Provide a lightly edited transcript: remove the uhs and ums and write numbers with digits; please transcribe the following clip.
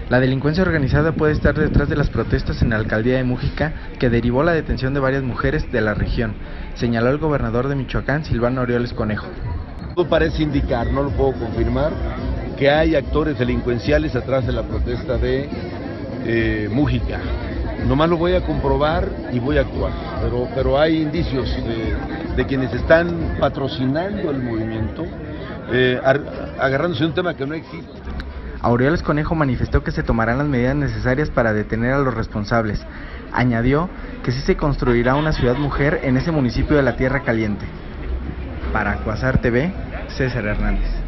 La delincuencia organizada puede estar detrás de las protestas en la alcaldía de Mújica, que derivó la detención de varias mujeres de la región, señaló el gobernador de Michoacán, Silvano Aureoles Conejo. Todo parece indicar, no lo puedo confirmar, que hay actores delincuenciales atrás de la protesta de Mújica. Nomás lo voy a comprobar y voy a actuar, pero hay indicios de quienes están patrocinando el movimiento, agarrándose de un tema que no existe. Aureoles Conejo manifestó que se tomarán las medidas necesarias para detener a los responsables. Añadió que sí se construirá una ciudad mujer en ese municipio de la Tierra Caliente. Para Cuasar TV, César Hernández.